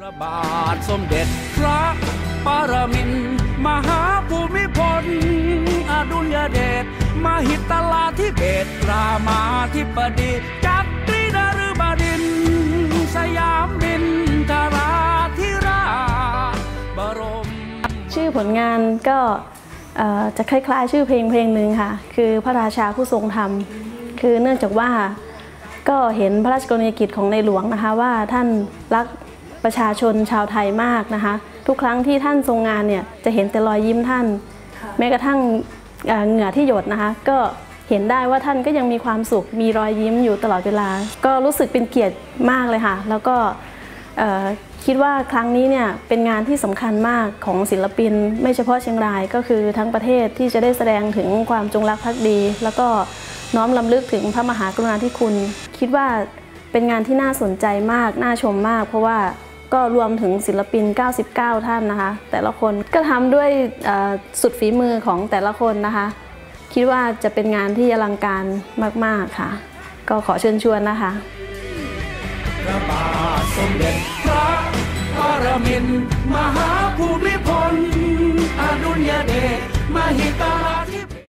พระบาทสมเด็จพระปรมินทรมหาภูมิพลอดุลยเดชมหิตลาธิเบศรามาธิบดีจักรีนฤบดินทร์สยามบินทราธิราชบรมชื่อผลงานก็จะคล้ายๆชื่อเพลงหนึ่งค่ะคือพระราชาผู้ทรงธรรมคือเนื่องจากว่าก็เห็นพระราชกรณียกิจของในหลวงนะคะว่าท่านรักประชาชนชาวไทยมากนะคะทุกครั้งที่ท่านทรงงานเนี่ยจะเห็นแต่รอยยิ้มท่านแม้กระทั่งเหงื่อที่หยดนะคะก็เห็นได้ว่าท่านก็ยังมีความสุขมีรอยยิ้มอยู่ตลอดเวลาก็รู้สึกเป็นเกียรติมากเลยค่ะแล้วก็คิดว่าครั้งนี้เนี่ยเป็นงานที่สำคัญมากของศิลปินไม่เฉพาะเชียงรายก็คือทั้งประเทศที่จะได้แสดงถึงความจงรักภักดีแล้วก็น้อมรำลึกถึงพระมหากรุณาธิคุณคิดว่าเป็นงานที่น่าสนใจมากน่าชมมากเพราะว่าก็รวมถึงศิลปิน99ท่านนะคะแต่ละคนก็ทำด้วยสุดฝีมือของแต่ละคนนะคะคิดว่าจะเป็นงานที่อลังการมากๆค่ะก็ขอเชิญชวนนะคะพระบาทสมเด็จพระปรมินทรมหาภูมิพลอดุลยเดชมหิตลาธิ